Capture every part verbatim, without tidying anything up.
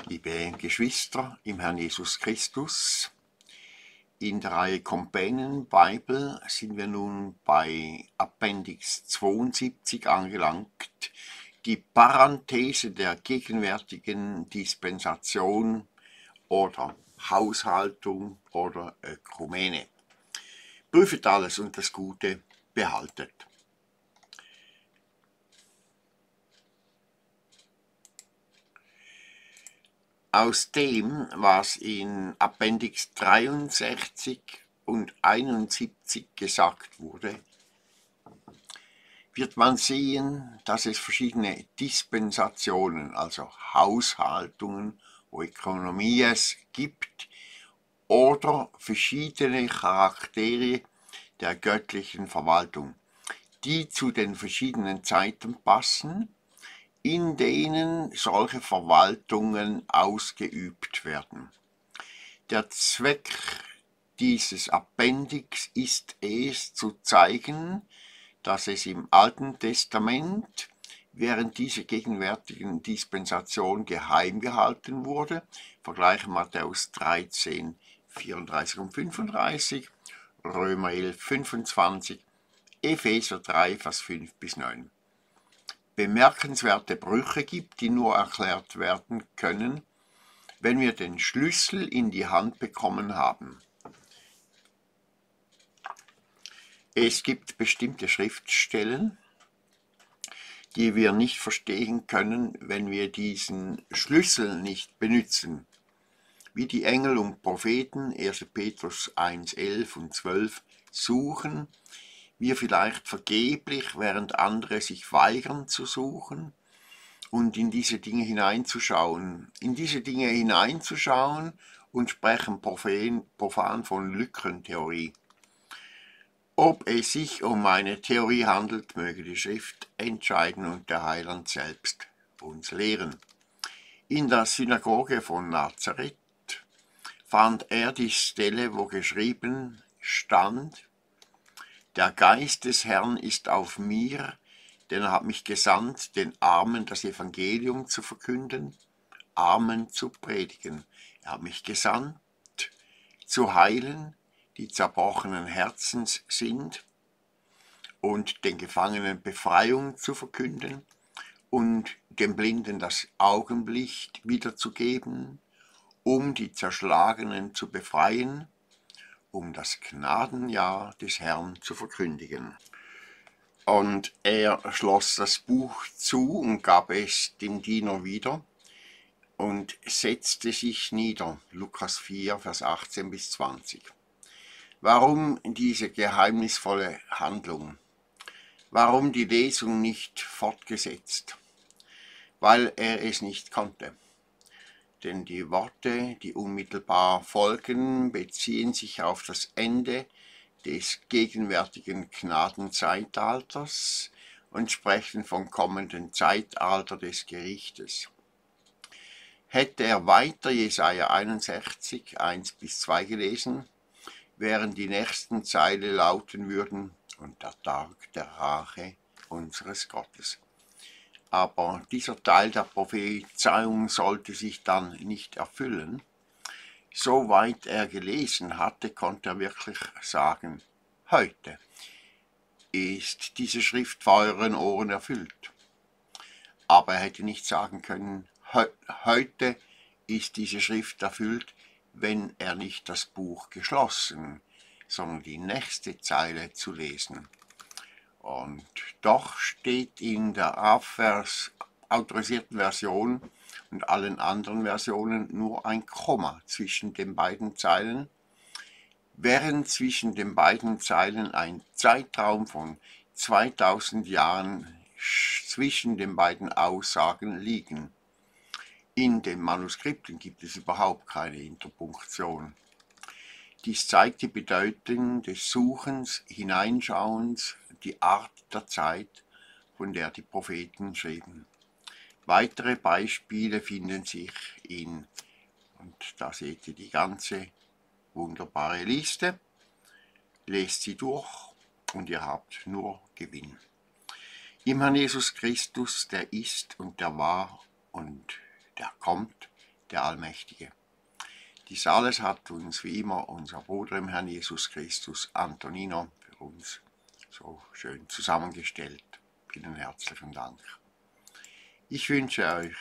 Liebe Geschwister im Herrn Jesus Christus, in der Reihe Companion Bible sind wir nun bei Appendix zweiundsiebzig angelangt, die Parenthese der gegenwärtigen Dispensation oder Haushaltung oder Ökumene. Prüfet alles und das Gute behaltet. Aus dem, was in Appendix dreiundsechzig und einundsiebzig gesagt wurde, wird man sehen, dass es verschiedene Dispensationen, also Haushaltungen oder Ökonomies gibt oder verschiedene Charaktere der göttlichen Verwaltung, die zu den verschiedenen Zeiten passen, in denen solche Verwaltungen ausgeübt werden. Der Zweck dieses Appendix ist es, zu zeigen, dass es im Alten Testament während dieser gegenwärtigen Dispensation geheim gehalten wurde. Vergleiche Matthäus dreizehn, vierunddreißig und fünfunddreißig, Römer elf, fünfundzwanzig, Epheser drei, Vers fünf bis neun. Bemerkenswerte Brüche gibt, die nur erklärt werden können, wenn wir den Schlüssel in die Hand bekommen haben. Es gibt bestimmte Schriftstellen, die wir nicht verstehen können, wenn wir diesen Schlüssel nicht benutzen, wie die Engel und Propheten, erster Petrus eins, elf und zwölf, suchen, wir vielleicht vergeblich, während andere sich weigern zu suchen und in diese Dinge hineinzuschauen. In diese Dinge hineinzuschauen und sprechen profan von Lückentheorie. Ob es sich um eine Theorie handelt, möge die Schrift entscheiden und der Heiland selbst uns lehren. In der Synagoge von Nazareth fand er die Stelle, wo geschrieben stand: Der Geist des Herrn ist auf mir, denn er hat mich gesandt, den Armen das Evangelium zu verkünden, Armen zu predigen. Er hat mich gesandt, zu heilen, die zerbrochenen Herzens sind, und den Gefangenen Befreiung zu verkünden und den Blinden das Augenlicht wiederzugeben, um die Zerschlagenen zu befreien, um das Gnadenjahr des Herrn zu verkündigen. Und er schloss das Buch zu und gab es dem Diener wieder und setzte sich nieder. Lukas vier, Vers achtzehn bis zwanzig. Warum diese geheimnisvolle Handlung? Warum die Lesung nicht fortgesetzt? Weil er es nicht konnte. Denn die Worte, die unmittelbar folgen, beziehen sich auf das Ende des gegenwärtigen Gnadenzeitalters und sprechen vom kommenden Zeitalter des Gerichtes. Hätte er weiter Jesaja einundsechzig, eins bis zwei gelesen, während die nächsten Zeile lauten würden: Und der Tag der Rache unseres Gottes. Aber dieser Teil der Prophezeiung sollte sich dann nicht erfüllen. Soweit er gelesen hatte, konnte er wirklich sagen: Heute ist diese Schrift vor euren Ohren erfüllt. Aber er hätte nicht sagen können: Heute ist diese Schrift erfüllt, wenn er nicht das Buch geschlossen, sondern die nächste Zeile zu lesen. Und doch steht in der Afvers autorisierten Version und allen anderen Versionen nur ein Komma zwischen den beiden Zeilen, während zwischen den beiden Zeilen ein Zeitraum von zweitausend Jahren zwischen den beiden Aussagen liegen. In den Manuskripten gibt es überhaupt keine Interpunktion. Dies zeigt die Bedeutung des Suchens, Hineinschauens, die Art der Zeit, von der die Propheten schrieben. Weitere Beispiele finden sich in, und da seht ihr die ganze wunderbare Liste, lest sie durch und ihr habt nur Gewinn. Im Herrn Jesus Christus, der ist und der war und der kommt, der Allmächtige. Dies alles hat uns wie immer unser Bruder im Herrn Jesus Christus, Antonino, für uns so schön zusammengestellt. Vielen herzlichen Dank. Ich wünsche euch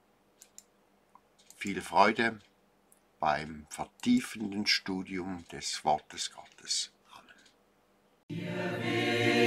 viel Freude beim vertiefenden Studium des Wortes Gottes. Amen.